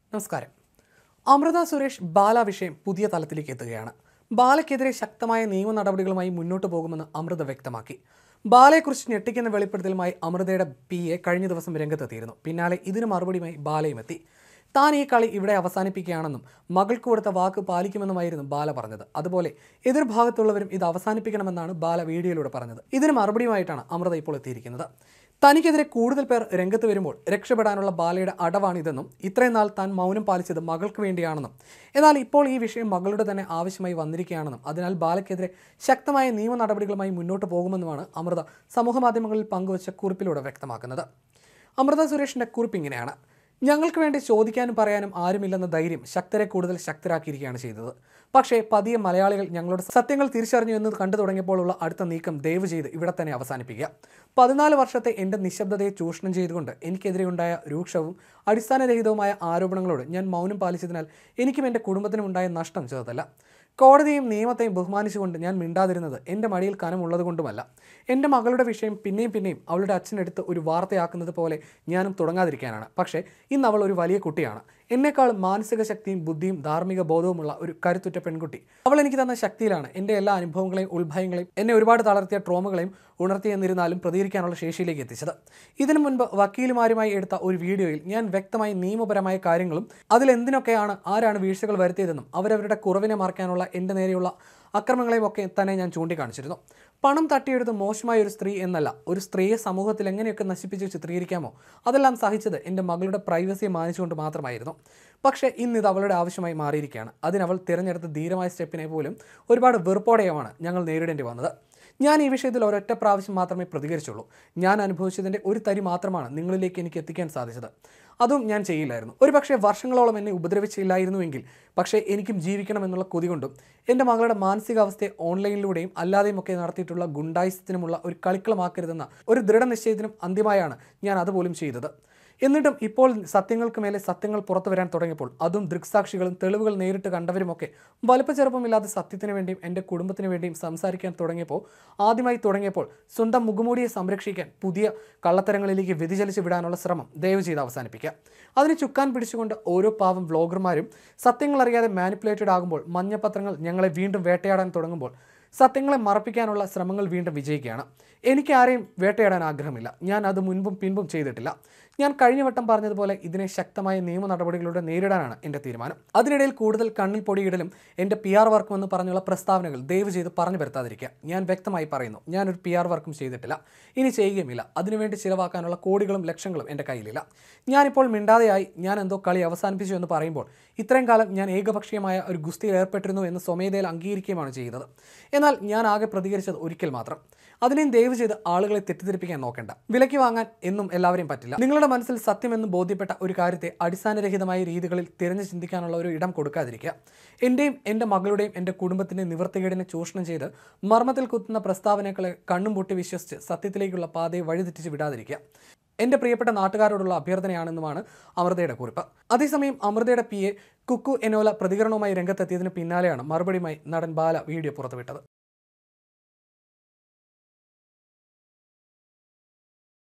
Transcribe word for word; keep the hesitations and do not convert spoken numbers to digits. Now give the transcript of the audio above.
നമസ്കാരം. അമൃത സുരേഷ് ബാല വിഷയം പുതിയ തലത്തിലേക്ക് എത്തുകയാണ്. ബാലയ്ക്കെതിരെ ശക്തമായ നിയമ നടപടികളുമായി മുന്നോട്ട് പോകുമെന്ന് അമൃത വ്യക്തമാക്കി. ബാലയെക്കുറിച്ച് ഞെട്ടിക്കുന്ന വെളിപ്പെടുത്തലുമായി അമൃതയുടെ പി എ കഴിഞ്ഞ ദിവസം രംഗത്തെത്തിയിരുന്നു. പിന്നാലെ ഇതിന് മറുപടിയുമായി ബാലയും എത്തി. താൻ ഈ കളി ഇവിടെ അവസാനിപ്പിക്കുകയാണെന്നും മകൾക്ക് കൊടുത്ത വാക്ക് പാലിക്കുമെന്നുമായിരുന്നു ബാല പറഞ്ഞത്. അതുപോലെ എതിർഭാഗത്തുള്ളവരും ഇത് അവസാനിപ്പിക്കണമെന്നാണ് ബാല വീഡിയോയിലൂടെ പറഞ്ഞത്. ഇതിന് മറുപടിയുമായിട്ടാണ് അമൃത ഇപ്പോൾ എത്തിയിരിക്കുന്നത്. തനിക്കെതിരെ കൂടുതൽ പേർ രംഗത്ത് വരുമ്പോൾ രക്ഷപ്പെടാനുള്ള ബാലയുടെ അടവാണിതെന്നും ഇത്രയും നാൾ താൻ മൗനം പാലിച്ചത് മകൾക്ക് വേണ്ടിയാണെന്നും എന്നാൽ ഇപ്പോൾ ഈ വിഷയം മകളുടെ തന്നെ ആവശ്യമായി വന്നിരിക്കുകയാണെന്നും അതിനാൽ ബാലയ്ക്കെതിരെ ശക്തമായ നിയമ നടപടികളുമായി മുന്നോട്ട് പോകുമെന്നുമാണ് അമൃത സമൂഹമാധ്യമങ്ങളിൽ പങ്കുവച്ച കുറിപ്പിലൂടെ വ്യക്തമാക്കുന്നത്. അമൃത സുരേഷിൻ്റെ കുറിപ്പ് ഇങ്ങനെയാണ്: ഞങ്ങൾക്ക് വേണ്ടി ചോദിക്കാനും പറയാനും ആരുമില്ലെന്ന ധൈര്യം ശക്തരെ കൂടുതൽ ശക്തരാക്കിയിരിക്കുകയാണ് ചെയ്തത്. പക്ഷേ പതിയെ മലയാളികൾ ഞങ്ങളുടെ സത്യങ്ങൾ തിരിച്ചറിഞ്ഞു എന്ന് കണ്ടു തുടങ്ങിയപ്പോഴുള്ള അടുത്ത നീക്കം ദയവ് ചെയ്ത് ഇവിടെ തന്നെ അവസാനിപ്പിക്കുക. പതിനാല് വർഷത്തെ എൻ്റെ നിശബ്ദതയെ ചൂഷണം ചെയ്തുകൊണ്ട് എനിക്കെതിരെയുണ്ടായ രൂക്ഷവും അടിസ്ഥാനരഹിതവുമായ ആരോപണങ്ങളോട് ഞാൻ മൗനം പാലിച്ചതിനാൽ എനിക്കും എൻ്റെ കുടുംബത്തിനും ഉണ്ടായ നഷ്ടം ചെറുതല്ല. കോടതിയെയും നിയമത്തെയും ബഹുമാനിച്ചുകൊണ്ട് ഞാൻ മിണ്ടാതിരുന്നത് എൻ്റെ മടിയിൽ കനമുള്ളത് കൊണ്ടുമല്ല. എൻ്റെ മകളുടെ വിഷയം പിന്നെയും പിന്നെയും അവളുടെ അച്ഛനെടുത്ത് ഒരു വാർത്തയാക്കുന്നത് പോലെ ഞാനും തുടങ്ങാതിരിക്കാനാണ്. പക്ഷേ ഇന്ന് അവൾ ഒരു വലിയ കുട്ടിയാണ്. എന്നെക്കാൾ മാനസിക ശക്തിയും ബുദ്ധിയും ധാർമ്മിക ബോധവുമുള്ള ഒരു കരുത്തുറ്റ പെൺകുട്ടി. അവൾ എനിക്ക് തന്ന ശക്തിയിലാണ് എൻ്റെ എല്ലാ അനുഭവങ്ങളെയും ഉത്ഭയങ്ങളെയും എന്നെ ഒരുപാട് തളർത്തിയ ട്രോമകളെയും ഉണർത്തിയെന്നിരുന്നാലും പ്രതികരിക്കാനുള്ള ശേഷിയിലേക്ക് എത്തിച്ചത്. ഇതിനു മുൻപ് വക്കീലുമാരുമായി എടുത്ത ഒരു വീഡിയോയിൽ ഞാൻ വ്യക്തമായി നിയമപരമായ കാര്യങ്ങളും അതിലെന്തിനൊക്കെയാണ് ആരാണ് വീഴ്ചകൾ വരുത്തിയതെന്നും അവരവരുടെ കുറവിനെ മറയ്ക്കാനുള്ള എൻ്റെ നേരെയുള്ള അക്രമങ്ങളെയും ഒക്കെ തന്നെ ഞാൻ ചൂണ്ടിക്കാണിച്ചിരുന്നു. പണം തട്ടിയെടുത്ത് മോശമായ ഒരു സ്ത്രീ എന്നല്ല, ഒരു സ്ത്രീയെ സമൂഹത്തിൽ എങ്ങനെയൊക്കെ നശിപ്പിച്ച് ചിത്രീകരിക്കാമോ അതെല്ലാം സഹിച്ചത് എൻ്റെ മകളുടെ പ്രൈവസിയെ മാനിച്ചുകൊണ്ട് മാത്രമായിരുന്നു. പക്ഷേ ഇന്നിത് അവളുടെ ആവശ്യമായി മാറിയിരിക്കുകയാണ്. അതിനവൾ തിരഞ്ഞെടുത്ത ധീരമായ സ്റ്റെപ്പിനെ പോലും ഒരുപാട് വെറുപ്പോടെയുമാണ് ഞങ്ങൾ നേരിടേണ്ടി വന്നത്. ഞാൻ ഈ വിഷയത്തിൽ ഒരൊറ്റ പ്രാവശ്യം മാത്രമേ പ്രതികരിച്ചുള്ളൂ. ഞാൻ അനുഭവിച്ചതിൻ്റെ ഒരു തരി മാത്രമാണ് നിങ്ങളിലേക്ക് എനിക്ക് എത്തിക്കാൻ സാധിച്ചത്. അതും ഞാൻ ചെയ്യില്ലായിരുന്നു. ഒരു പക്ഷേ വർഷങ്ങളോളം എന്നെ ഉപദ്രവിച്ചില്ലായിരുന്നുവെങ്കിൽ പക്ഷേ എനിക്കും ജീവിക്കണമെന്നുള്ള കൊതി കൊണ്ടും എൻ്റെ മകളുടെ മാനസികാവസ്ഥയെ ഓൺലൈനിലൂടെയും അല്ലാതെയും ഒക്കെ നടത്തിയിട്ടുള്ള ഗുണ്ടായിസത്തിനുമുള്ള ഒരു കളിക്കളമാക്കരുതെന്ന ഒരു ദൃഢനിശ്ചയത്തിനും അന്ത്യമായാണ് ഞാൻ അതുപോലും ചെയ്തത്. എന്നിട്ടും ഇപ്പോൾ സത്യങ്ങൾക്ക് മേലെ സത്യങ്ങൾ പുറത്തു വരാൻ തുടങ്ങിയപ്പോൾ അതും ദൃക്സാക്ഷികളും തെളിവുകൾ നേരിട്ട് കണ്ടവരുമൊക്കെ വലുപ്പച്ചെറുപ്പമില്ലാതെ സത്യത്തിന് വേണ്ടിയും എൻ്റെ കുടുംബത്തിന് വേണ്ടിയും സംസാരിക്കാൻ തുടങ്ങിയപ്പോൾ ആദ്യമായി തുടങ്ങിയപ്പോൾ സ്വന്തം മുഖമൂടിയെ സംരക്ഷിക്കാൻ പുതിയ കള്ളത്തരങ്ങളിലേക്ക് വ്യതിചലിച്ച് വിടാനുള്ള ശ്രമം ദയവ് ചെയ്ത് അവസാനിപ്പിക്കുക. അതിന് ചുക്കാൻ പിടിച്ചുകൊണ്ട് ഓരോ പാവം വ്ളോഗർമാരും സത്യങ്ങൾ അറിയാതെ മാനിപ്പുലേറ്റഡ് ആകുമ്പോൾ മഞ്ഞപ്പത്രങ്ങൾ ഞങ്ങളെ വീണ്ടും വേട്ടയാടാൻ തുടങ്ങുമ്പോൾ സത്യങ്ങളെ മറപ്പിക്കാനുള്ള ശ്രമങ്ങൾ വീണ്ടും വിജയിക്കുകയാണ്. എനിക്ക് ആരെയും വേട്ടയാടാൻ ആഗ്രഹമില്ല. ഞാൻ അത് മുൻപും പിൻപും ചെയ്തിട്ടില്ല. ഞാൻ കഴിഞ്ഞ വട്ടം പറഞ്ഞതുപോലെ ഇതിനെ ശക്തമായ നിയമ നടപടികളിലൂടെ നേരിടാനാണ് എൻ്റെ തീരുമാനം. അതിനിടയിൽ കൂടുതൽ കണ്ണിൽ പൊടിയിടലും എൻ്റെ പി ആർ വർക്കും എന്ന് പറഞ്ഞുള്ള പ്രസ്താവനകൾ ദയവ് ചെയ്ത് പറഞ്ഞു വരുത്താതിരിക്കുക. ഞാൻ വ്യക്തമായി പറയുന്നു, ഞാനൊരു പി ആർ വർക്കും ചെയ്തിട്ടില്ല, ഇനി ചെയ്യുകയുമില്ല. അതിനുവേണ്ടി ചിലവാക്കാനുള്ള കോടികളും ലക്ഷങ്ങളും എൻ്റെ കയ്യിലില്ല. ഞാനിപ്പോൾ മിണ്ടാതെയായി ഞാൻ എന്തോ കളി അവസാനിപ്പിച്ചു എന്ന് പറയുമ്പോൾ ഇത്രയും കാലം ഞാൻ ഏകപക്ഷീയമായ ഒരു ഗുസ്തിയിൽ ഏർപ്പെട്ടിരുന്നു എന്ന് സ്വമേധയിൽ അംഗീകരിക്കുകയാണ് ചെയ്തത്. എന്നാൽ ഞാൻ ആകെ പ്രതികരിച്ചത് ഒരിക്കൽ മാത്രം. അതിനെയും ദയവ് ചെയ്ത് ആളുകളെ തെറ്റിദ്ധരിപ്പിക്കാൻ നോക്കേണ്ട. വിലയ്ക്ക് വാങ്ങാൻ എന്നും എല്ലാവരെയും പറ്റില്ല. നിങ്ങളുടെ മനസ്സിൽ സത്യമെന്ന് ബോധ്യപ്പെട്ട ഒരു കാര്യത്തെ അടിസ്ഥാനരഹിതമായ രീതികളിൽ തിരഞ്ഞു ചിന്തിക്കാനുള്ള ഒരു ഇടം കൊടുക്കാതിരിക്കുക. എൻ്റെയും എൻ്റെ മകളുടെയും എൻ്റെ കുടുംബത്തിൻ്റെയും നിവൃത്തികേടിനെ ചൂഷണം ചെയ്ത് മർമ്മത്തിൽ കുത്തുന്ന പ്രസ്താവനകളെ കണ്ണും പൊട്ടി വിശ്വസിച്ച് സത്യത്തിലേക്കുള്ള പാതയെ വഴിതെറ്റിച്ച് വിടാതിരിക്കുക. എൻ്റെ പ്രിയപ്പെട്ട നാട്ടുകാരോടുള്ള അഭ്യർത്ഥനയാണെന്നുമാണ് അമൃതയുടെ കുറിപ്പ്. അതേസമയം അമൃതയുടെ പി എ കുക്കു എനോല പ്രതികരണവുമായി രംഗത്തെത്തിയതിന് പിന്നാലെയാണ് മറുപടിയുമായി നടൻ ബാല വീഡിയോ പുറത്തുവിട്ടത്.